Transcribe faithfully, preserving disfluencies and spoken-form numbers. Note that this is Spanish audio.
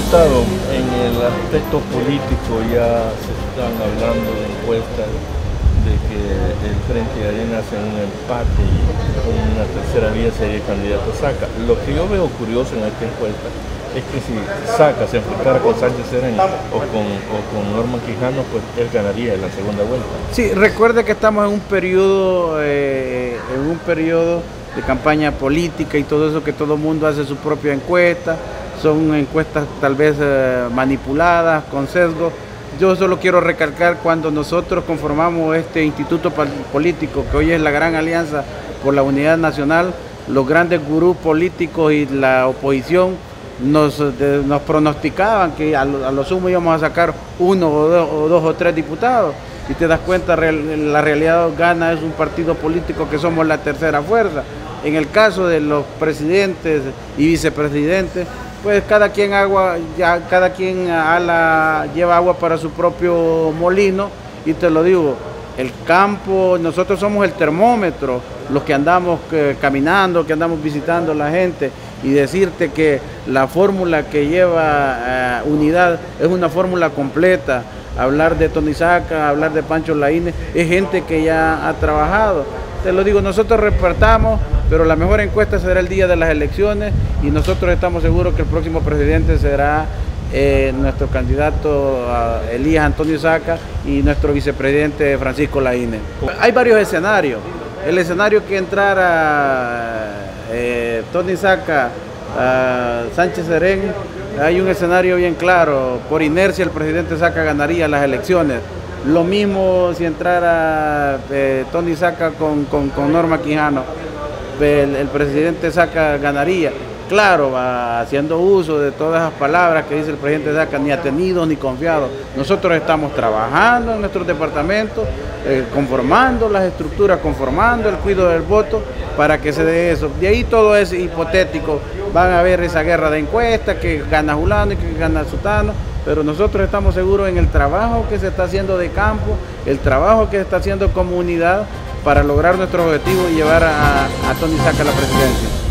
Diputado, en el aspecto político ya se están hablando de encuestas de que el Frente Arena hace un empate y con una tercera vía sería candidato Saca. Lo que yo veo curioso en esta encuesta es que si Saca se enfrentara con Sánchez Serén o con, o con Norman Quijano, pues él ganaría en la segunda vuelta. Sí, recuerde que estamos en un periodo, eh, en un periodo de campaña política y todo eso, que todo el mundo hace su propia encuesta. Son encuestas tal vez eh, manipuladas, con sesgo. Yo solo quiero recalcar, cuando nosotros conformamos este instituto político, que hoy es la Gran Alianza por la Unidad Nacional, los grandes gurús políticos y la oposición nos, de, nos pronosticaban que a lo, a lo sumo íbamos a sacar uno o dos, o dos o tres diputados. Y te das cuenta, la realidad gana es un partido político que somos la tercera fuerza. En el caso de los presidentes y vicepresidentes, pues cada quien agua, ya cada quien ala, lleva agua para su propio molino, y te lo digo, el campo, nosotros somos el termómetro, los que andamos que, caminando, que andamos visitando a la gente, y decirte que la fórmula que lleva uh, Unidad es una fórmula completa. Hablar de Tony Saca, hablar de Pancho Laínez, es gente que ya ha trabajado. Te lo digo, nosotros repartamos, pero la mejor encuesta será el día de las elecciones, y nosotros estamos seguros que el próximo presidente será eh, nuestro candidato uh, Elías Antonio Saca y nuestro vicepresidente Francisco Laínez. Hay varios escenarios. El escenario que entrara eh, Tony Saca, uh, Sánchez Serén, hay un escenario bien claro. Por inercia el presidente Saca ganaría las elecciones. Lo mismo si entrara eh, Tony Saca con, con, con Norma Quijano, el, el presidente Saca ganaría. Claro, va haciendo uso de todas esas palabras que dice el presidente Saca, ni atenidos ni confiados. Nosotros estamos trabajando en nuestros departamentos, eh, conformando las estructuras, conformando el cuidado del voto para que se dé eso. De ahí todo es hipotético. Van a haber esa guerra de encuestas, que gana Julano y que gana Sutano, pero nosotros estamos seguros en el trabajo que se está haciendo de campo, el trabajo que se está haciendo como unidad para lograr nuestro objetivo y llevar a, a Tony Saca a la presidencia.